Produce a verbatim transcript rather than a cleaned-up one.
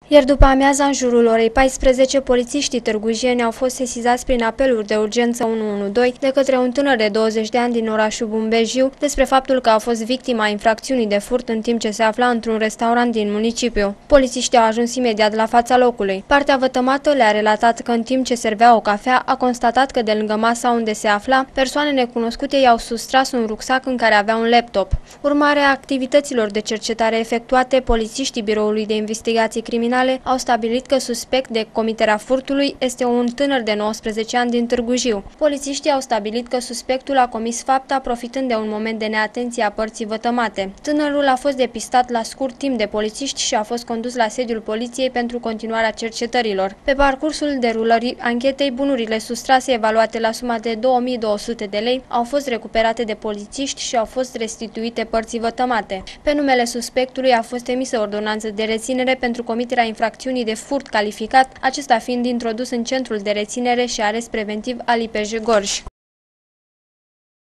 Ieri după amiaza, în jurul orei paisprezece, polițiștii târgujeni au fost sesizați prin apeluri de urgență unu unu doi de către un tânăr de douăzeci de ani din orașul Bumbejiu despre faptul că a fost victima infracțiunii de furt în timp ce se afla într-un restaurant din municipiu. Polițiștii au ajuns imediat la fața locului. Partea vătămată le-a relatat că în timp ce servea o cafea, a constatat că de lângă masa unde se afla, persoane necunoscute i-au sustras un rucsac în care avea un laptop. Urmare a activităților de cercetare efectuate, polițiștii Biroului de Investigații Criminale au stabilit că suspect de comiterea furtului este un tânăr de nouăsprezece ani din Târgu Jiu. Polițiștii au stabilit că suspectul a comis fapta profitând de un moment de neatenție a părții vătămate. Tânărul a fost depistat la scurt timp de polițiști și a fost condus la sediul poliției pentru continuarea cercetărilor. Pe parcursul derulării anchetei, bunurile sustrase, evaluate la suma de două mii două sute de lei, au fost recuperate de polițiști și au fost restituite părții vătămate. Pe numele suspectului a fost emisă ordonanță de reținere pentru comiterea infracțiunii de furt calificat, acesta fiind introdus în centrul de reținere și arest preventiv al I P J Gorj.